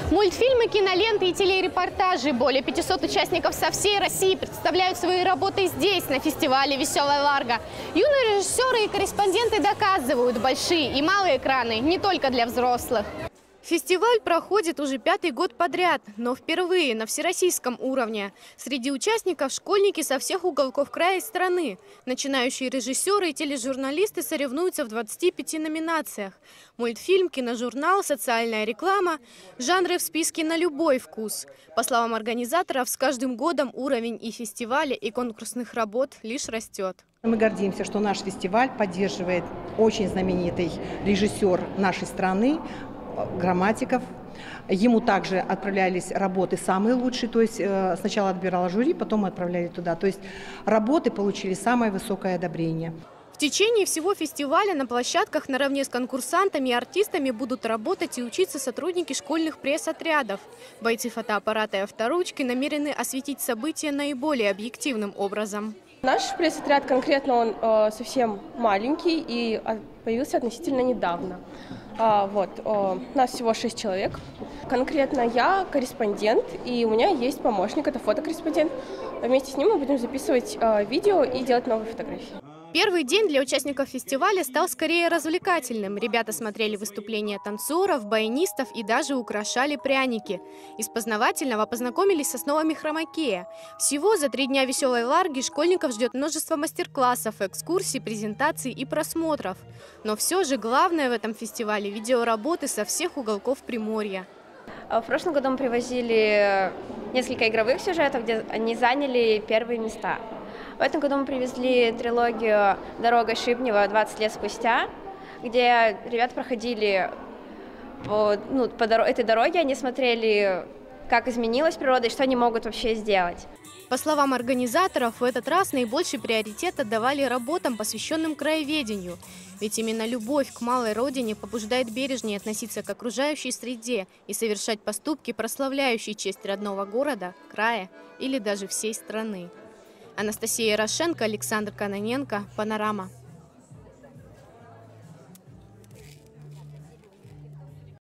Мультфильмы, киноленты и телерепортажи. Более 500 участников со всей России представляют свои работы здесь, на фестивале «Веселая Ларго». Юные режиссеры и корреспонденты доказывают, большие и малые экраны не только для взрослых. Фестиваль проходит уже 5-й год подряд, но впервые на всероссийском уровне. Среди участников школьники со всех уголков края и страны. Начинающие режиссеры и тележурналисты соревнуются в 25 номинациях. Мультфильм, киножурнал, социальная реклама. Жанры в списке на любой вкус. По словам организаторов, с каждым годом уровень и фестиваля, и конкурсных работ лишь растет. Мы гордимся, что наш фестиваль поддерживает очень знаменитый режиссер нашей страны, Грамматиков. Ему также отправлялись работы самые лучшие, то есть сначала отбирала жюри, потом мы отправляли туда. То есть работы получили самое высокое одобрение. В течение всего фестиваля на площадках наравне с конкурсантами и артистами будут работать и учиться сотрудники школьных пресс-отрядов. Бойцы фотоаппарата и авторучки намерены осветить события наиболее объективным образом. Наш пресс-отряд конкретно он совсем маленький и появился относительно недавно. У нас всего 6 человек. Конкретно я корреспондент, и у меня есть помощник, это фотокорреспондент. Вместе с ним мы будем записывать видео и делать новые фотографии. Первый день для участников фестиваля стал скорее развлекательным. Ребята смотрели выступления танцоров, баянистов и даже украшали пряники. Из познавательного познакомились с основами хромакея. Всего за 3 дня веселой Ларги школьников ждет множество мастер-классов, экскурсий, презентаций и просмотров. Но все же главное в этом фестивале – видеоработы со всех уголков Приморья. В прошлом году мы привозили несколько игровых сюжетов, где они заняли первые места. В этом году мы привезли трилогию «Дорога Шибнева. 20 лет спустя», где ребята проходили по этой дороге, они смотрели, как изменилась природа и что они могут вообще сделать. По словам организаторов, в этот раз наибольший приоритет отдавали работам, посвященным краеведению. Ведь именно любовь к малой родине побуждает бережнее относиться к окружающей среде и совершать поступки, прославляющие честь родного города, края или даже всей страны. Анастасия Ярошенко, Александр Кононенко, «Панорама».